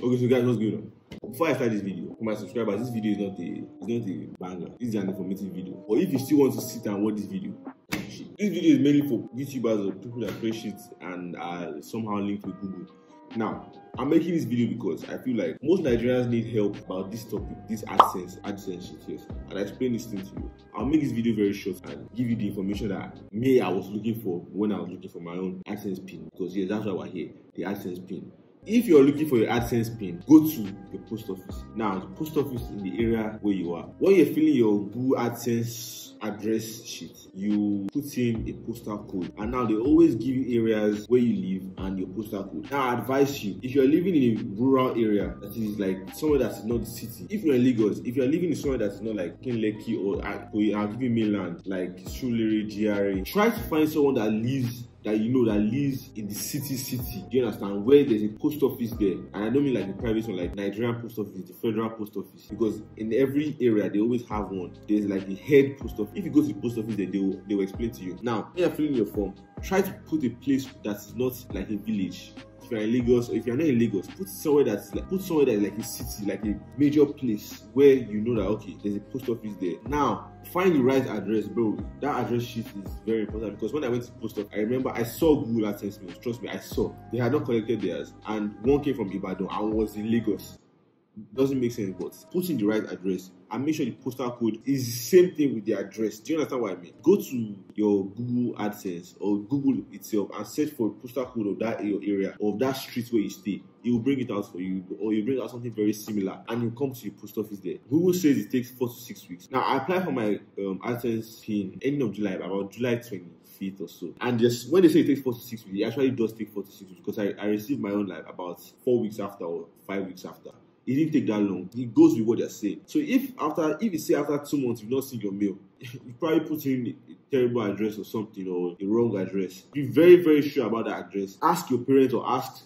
Okay, so guys, what's going on? Before I start this video, for my subscribers, this video is not a banger. This is an informative video. But if you still want to sit and watch this video, this video is mainly for YouTubers or people that create shit and are somehow linked with Google. Now, I'm making this video because I feel like most Nigerians need help about this topic, this AdSense shit, yes. And I explain this thing to you. I'll make this video very short and give you the information that I was looking for when I was looking for my own AdSense pin. Because yes, that's why we're here, the AdSense pin. If you're looking for your AdSense pin, go to the post office. Now, the post office in the area where you are. When you're filling your Google AdSense address sheet, you put in a postal code. And now they always give you areas where you live and your postal code. Now, I advise you, if you're living in a rural area, that is like somewhere that's not the city. If you're in Lagos, if you're living in somewhere that's not like Kinleki or I'll give you mainland, like Surulere, GRA, try to find someone that lives in the city. Do you understand? Where there's a post office there. And I don't mean like the private one, like Nigerian post office, the federal post office. Because in every area, they always have one. There's like the head post office. If you go to the post office, then they will explain to you. Now, when you're filling your form, try to put a place that's not like a village. If you're in Lagos, or if you're not in Lagos, put somewhere that's like a city, like a major place where you know that okay, there's a post office there. Now, find the right address, bro. That address sheet is very important because when I went to post office, I remember I saw Google AdSense mails. Trust me, I saw. They had not collected theirs, and one came from Ibadan and was in Lagos. Doesn't make sense, but put in the right address and make sure the postal code is the same thing with the address. Do you understand what I mean? Go to your Google AdSense or Google itself and search for the postal code of that your area, of that street where you stay. It will bring it out for you, or you bring out something very similar, and you come to your post office there. Google says it takes 4 to 6 weeks. Now, I applied for my AdSense pin end of July, about July 25th or so. And just when they say it takes 4 to 6 weeks, it actually does take 4 to 6 weeks because I received my own like about 4 weeks after or 5 weeks after. It didn't take that long. It goes with what they're saying. So if you say after 2 months you've not seen your mail, you probably put in a terrible address or something, or a wrong address. Be very, very sure about that address. Ask your parents or ask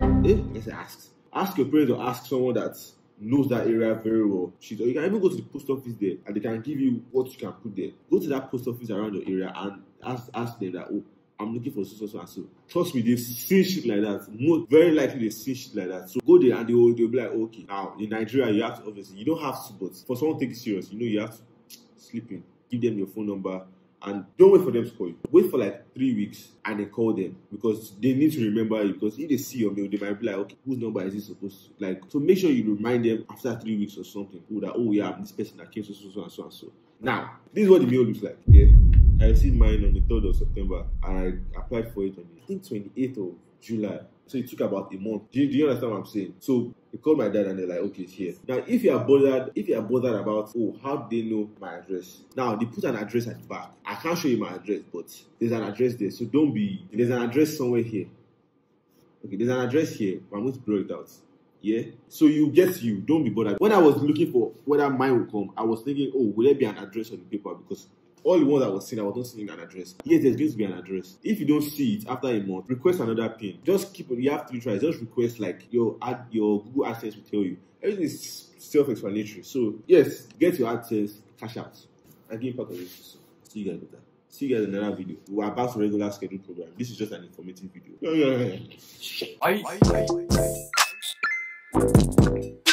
your parents or ask someone that knows that area very well. Or you can even go to the post office there and they can give you what you can put there. Go to that post office around your area and ask them that, oh, I'm looking for so and so. Trust me, they've seen shit like that. Very likely they've seen shit like that. So go there and they'll be like, okay, now in Nigeria, you have to, obviously, you don't have to, but for someone to take it serious, you have to sleep in. Give them your phone number and don't wait for them to call you. Wait for like 3 weeks and then call them because they need to remember you. Because if they see your mail, they might be like, okay, whose number is this supposed to, like, so make sure you remind them after 3 weeks or something. Oh yeah, I'm this person that came so and so. Now, this is what the mail looks like. Yeah. I received mine on the 3rd of September and I applied for it on the, I think, 28th of July. So it took about a month. Do you understand what I'm saying? So they called my dad and they're like, okay, it's here. Now, if you are bothered about, oh, how do they know my address? Now, they put an address at the back. I can't show you my address, but there's an address there. So there's an address somewhere here. Okay, there's an address here, but I'm going to blur it out. Yeah, so don't be bothered. When I was looking for whether mine would come, I was thinking, oh, will there be an address on the paper? Because all the ones I was seeing, I was not seeing an address. Yes, there's going to be an address. If you don't see it after a month, request another pin. Just keep it. You have 3 tries. Just request like your Google AdSense will tell you. Everything is self-explanatory. So yes, get your AdSense, cash out, and give part of it. So, see you guys later. See you guys in another video. We're about to regular scheduled program. This is just an informative video.